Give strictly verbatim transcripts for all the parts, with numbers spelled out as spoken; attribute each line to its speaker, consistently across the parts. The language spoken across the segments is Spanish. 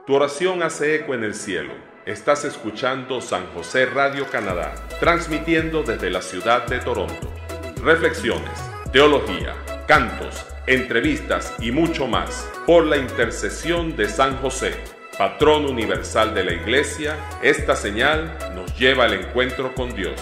Speaker 1: Tu oración hace eco en el cielo. Estás escuchando San José Radio Canadá, transmitiendo desde la ciudad de Toronto. Reflexiones, teología, cantos, entrevistas y mucho más por la intercesión de San José, patrón universal de la Iglesia. Esta señal nos lleva al encuentro con Dios.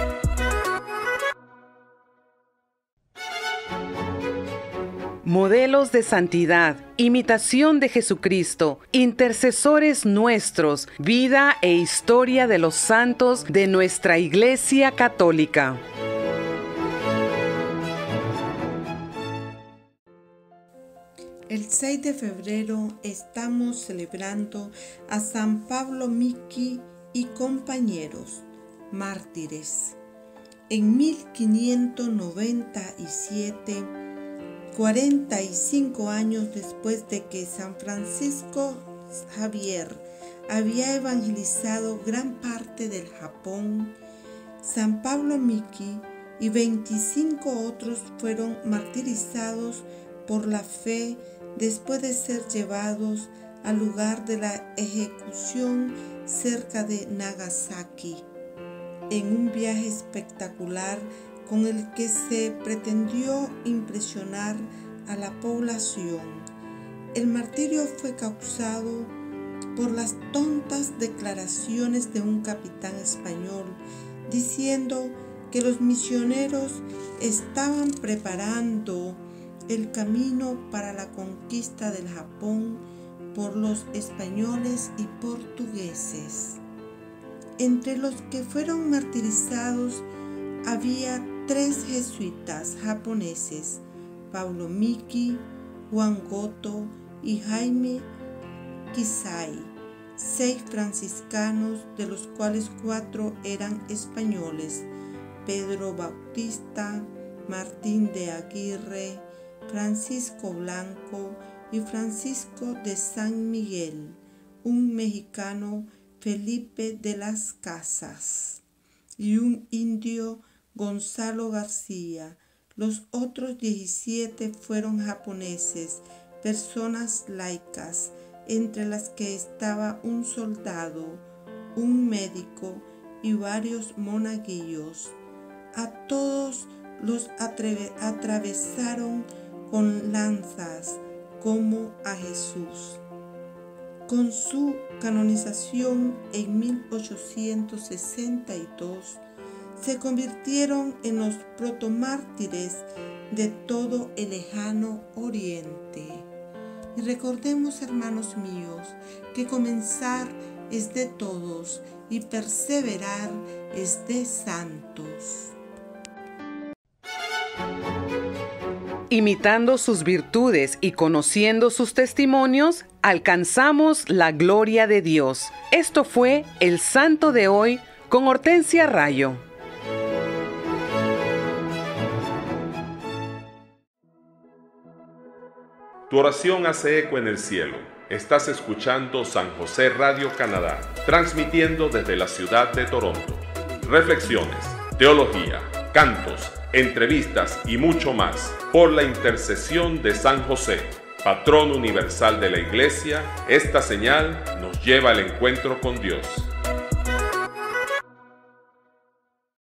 Speaker 2: Modelos de santidad, imitación de Jesucristo, intercesores nuestros, vida e historia de los santos de nuestra Iglesia Católica.
Speaker 3: El seis de febrero estamos celebrando a San Pablo Miki y compañeros, mártires. En mil quinientos noventa y siete, cuarenta y cinco años después de que San Francisco Xavier había evangelizado gran parte del Japón, San Pablo Miki y veinticinco otros fueron martirizados por la fe después de ser llevados al lugar de la ejecución cerca de Nagasaki, en un viaje espectacular con el que se pretendió impresionar a la población. El martirio fue causado por las tontas declaraciones de un capitán español diciendo que los misioneros estaban preparando el camino para la conquista del Japón por los españoles y portugueses. Entre los que fueron martirizados había tres jesuitas japoneses, Pablo Miki, Juan Goto y Jaime Kisai, seis franciscanos, de los cuales cuatro eran españoles, Pedro Bautista, Martín de Aguirre, Francisco Blanco y Francisco de San Miguel, un mexicano, Felipe de las Casas, y un indio, Gonzalo García. Los otros diecisiete fueron japoneses, personas laicas, entre las que estaba un soldado, un médico y varios monaguillos. A todos los atravesaron con lanzas, como a Jesús. Con su canonización en mil ochocientos sesenta y dos, se convirtieron en los protomártires de todo el lejano oriente. Y recordemos, hermanos míos, que comenzar es de todos y perseverar es de santos.
Speaker 2: Imitando sus virtudes y conociendo sus testimonios, alcanzamos la gloria de Dios. Esto fue el Santo de hoy con Hortensia Rayo.
Speaker 1: Tu oración hace eco en el cielo. Estás escuchando San José Radio Canadá, transmitiendo desde la ciudad de Toronto. Reflexiones, teología, cantos, entrevistas y mucho más por la intercesión de San José, patrón universal de la Iglesia. Esta señal nos lleva al encuentro con Dios.